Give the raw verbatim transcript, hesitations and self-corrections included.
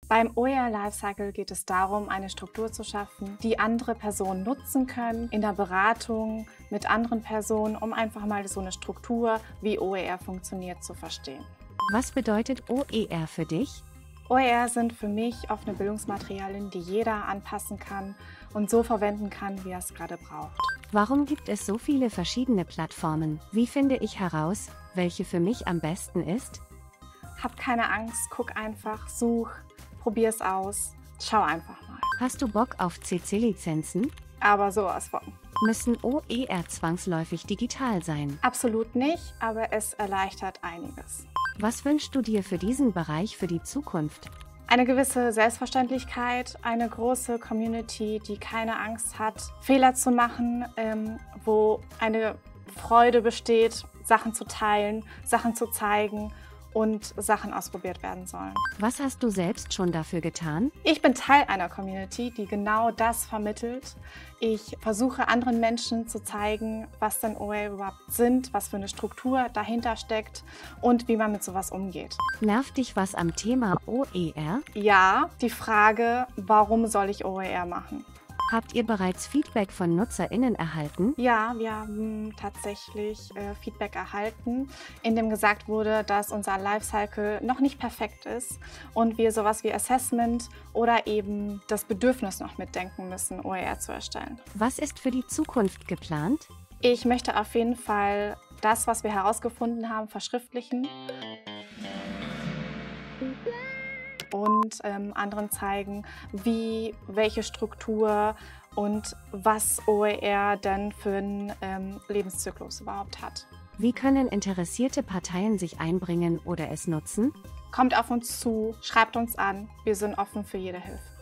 Beim O E R Lifecycle geht es darum, eine Struktur zu schaffen, die andere Personen nutzen können, in der Beratung mit anderen Personen, um einfach mal so eine Struktur, wie O E R funktioniert, zu verstehen. Was bedeutet O E R für dich? O E R sind für mich offene Bildungsmaterialien, die jeder anpassen kann und so verwenden kann, wie er es gerade braucht. Warum gibt es so viele verschiedene Plattformen? Wie finde ich heraus, welche für mich am besten ist? Hab keine Angst, guck einfach, such, probier es aus, schau einfach mal. Hast du Bock auf C C-Lizenzen? Aber sowas von. Müssen O E R zwangsläufig digital sein? Absolut nicht, aber es erleichtert einiges. Was wünschst du dir für diesen Bereich für die Zukunft? Eine gewisse Selbstverständlichkeit, eine große Community, die keine Angst hat, Fehler zu machen, ähm, wo eine Freude besteht, Sachen zu teilen, Sachen zu zeigen und Sachen ausprobiert werden sollen. Was hast du selbst schon dafür getan? Ich bin Teil einer Community, die genau das vermittelt. Ich versuche anderen Menschen zu zeigen, was denn O E R überhaupt sind, was für eine Struktur dahinter steckt und wie man mit sowas umgeht. Nervt dich was am Thema O E R? Ja, die Frage, warum soll ich O E R machen? Habt ihr bereits Feedback von NutzerInnen erhalten? Ja, wir haben tatsächlich äh, Feedback erhalten, in dem gesagt wurde, dass unser Lifecycle noch nicht perfekt ist und wir sowas wie Assessment oder eben das Bedürfnis noch mitdenken müssen, O E R zu erstellen. Was ist für die Zukunft geplant? Ich möchte auf jeden Fall das, was wir herausgefunden haben, verschriftlichen und ähm, anderen zeigen, wie, welche Struktur und was O E R denn für einen ähm, Lebenszyklus überhaupt hat. Wie können interessierte Parteien sich einbringen oder es nutzen? Kommt auf uns zu, schreibt uns an, wir sind offen für jede Hilfe.